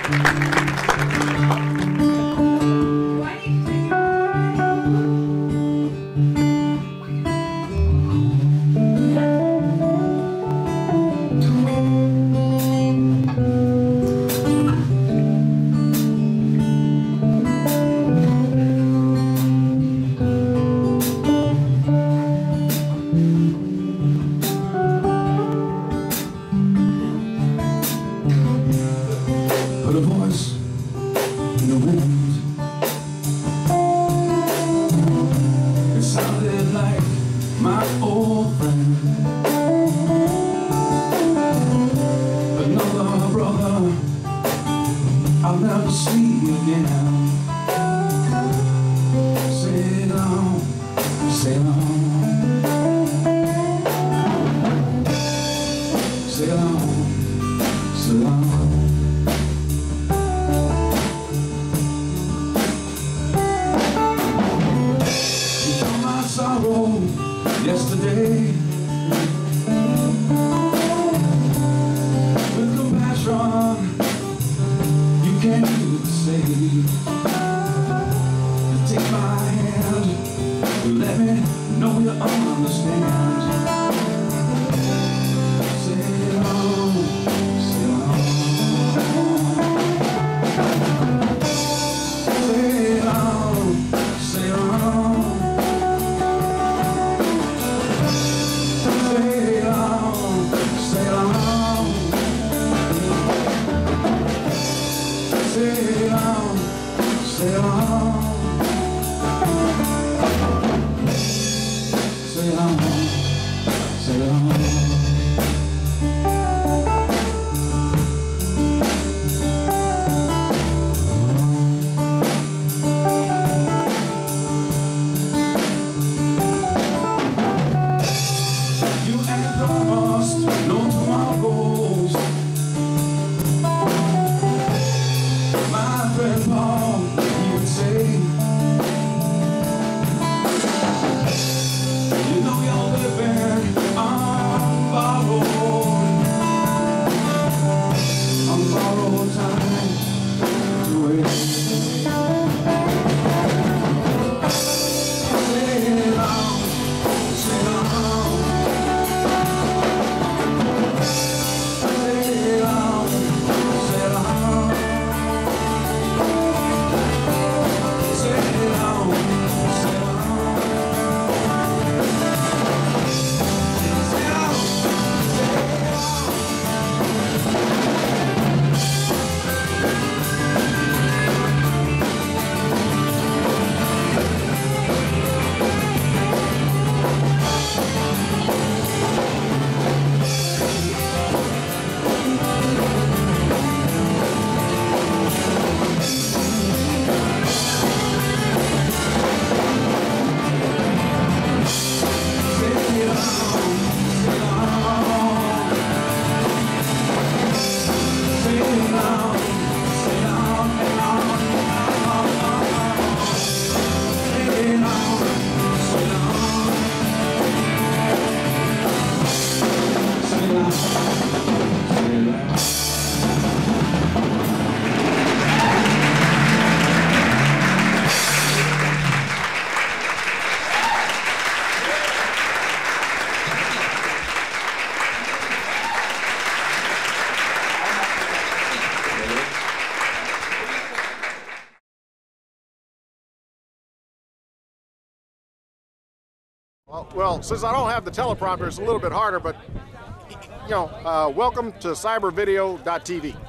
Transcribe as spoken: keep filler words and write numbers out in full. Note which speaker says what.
Speaker 1: Put a voice in the wind. It sounded like my old friend, another brother I'll never see again. Sail on, sail on, sail on, sail on. Sorrow yesterday with compassion you can't even say. You take my hand, you let me know you understand. Sail on, sail on, sail on, sail on. Sail on, sail on, sail on, sail on. You ain't promised no tomorrows. My friend Paul, he would say, you know you're living on borrowed, on borrowed time to wait. Sail on, sail on, sail on, sail on.
Speaker 2: Well, since I don't have the teleprompter, it's a little bit harder, but, you know, uh, welcome to cyber video dot T V.